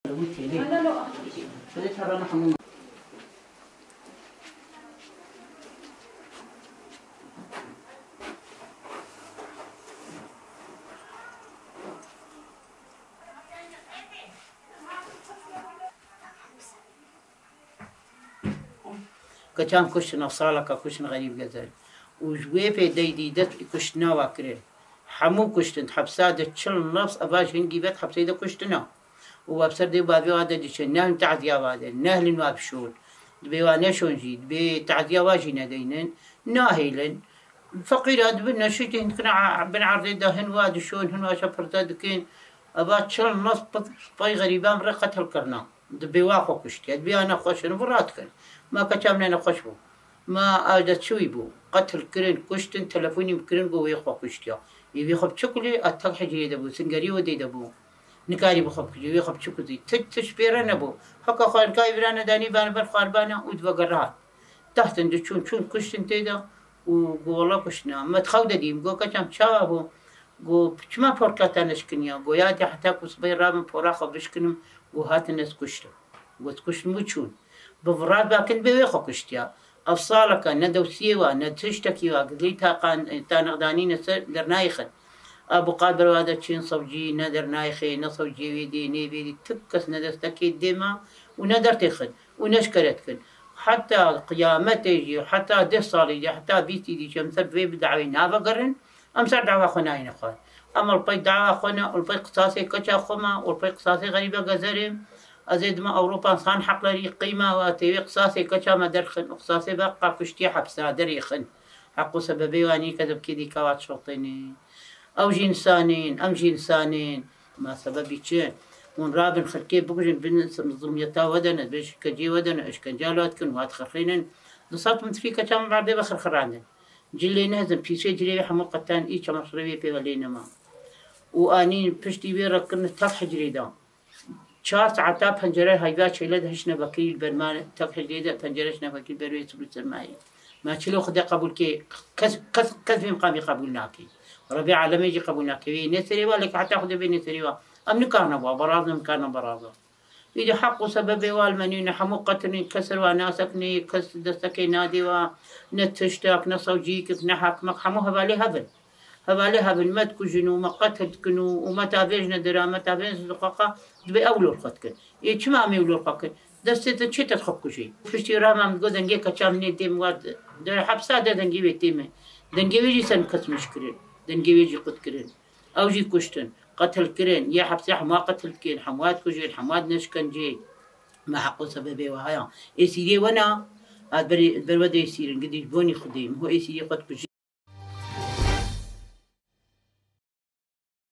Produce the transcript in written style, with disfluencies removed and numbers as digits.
أنا لا أحكي. كان كشنا صالك كشنا غريب جزال وجوي في ديدت كشنا واكرين حمو كشتن حبسادة تشل نفس أباش هنجي بيت حبسيدة كشتنا وابصر دي بابي هذا ديش النهل تعدي هذا النهل الوابشون بيوانا شون جيد بتعدي واجينا دينن ناهيلن فقيرات بنا شتي كنا بنعرض دهن واد شون هن واشفرتاد كين أبا تشل نفس باي غريبان رقة الكرنا دبي واقو كشتي دبي أنا خوشن براتكن ما كتامنا نخشبو ما أجد شوي بو قتل كرين كشتن تلفوني بكرين بو ويخو كشتيا يبي خب شكلي أتلح جيدا بو سنجري ودي دبو نكاري بخب كجي يبي خب شكلي تشبيرنا بو حكا خال كايبرانا داني بان بالخاربانا ودبقرات تحت ندشون شون كشتن تيدا وقولا كشنا ما تخود ديم قو كتام شابو قو بشما فرقاتا نشكنيا قو يادي حتى كصبي رابن فراخو بشكنم قو هات الناس كشتو قو تكشن موتشون بفراد باكن بيخو كشتيا أفصالك ندو سيوا ندشتكيوا قليتها قان تانغداني درنايخن أبو قادر هذا تشين صوجي ندر نايخي نصوجي ويدي نيبيدي تكس ندستكي الدماء وندر تخن ونشكرتكن حتى قيامتي يجي حتى ده صار يجي حتى بيتي دي شمس في بدعوي نافا قرن أمسر دعوة خناين خان أما البيت دعوة خنا والبيت قصاصي كشا خما والبيت قصاصي غريبة جزرهم أزيد ما أوروبا صان حق لي قيمة وتوي قصاصي كشا ما درخن قصاصي بقى كشتي حبسها دريخن حقو سببي واني كذب كذي كوات شرطيني أو جنسانين أم جنسانين ما سببي شيء من رابن خلكي بقولين بنس مظلميتا ودنا بيش كجي ودنا إيش كجالات كن وات خرخينن نصات من تري كشام بعد بخر خراندن جلي نهزم في شيء جلي حمقتان إيش مصري في ولينا ما وأني بشتي بيركن تفح جريدا شار ساعات بنجرة هيدا شيلد هشنا بكيل برمان تفح جريدا بنجرة هشنا بكيل بروي سبلت الماي ما شلو خد قبول كي كذ في مقام قبولناكي ربيع عالمي يجي قبولناكي نسري والك حتى خد بنسري وا أم نكارنا بوا برازنا مكارنا برازا إذا حقوا سبب والمنين حمقتني كسر وناسكني كس دستكي نادي ونتشتاك نصوجيك نحك مقحموها بالي هبل ما تكجنو ما قتلتكنو وما تابيجنا درا ما تابيجنا دقاقة دبي أولو الخطكن يتش ما أمي أولو الخطكن دستة تشي تخبكو شيء فشتي راما مقول دنجي كشامني تيم واد در حبسة دنجي بيتيمه دنجي بيجي سن كس مشكرين دنجي بيجي قد كرين أو جي كشتن قتل كرين يا حبسة حما قتل كين حموات كجين حموات نشكن جي ما حقو سببي وهايا يسيري وانا هاد بري ودا يسيرن قديش بوني خديم هو يسيري قد كجين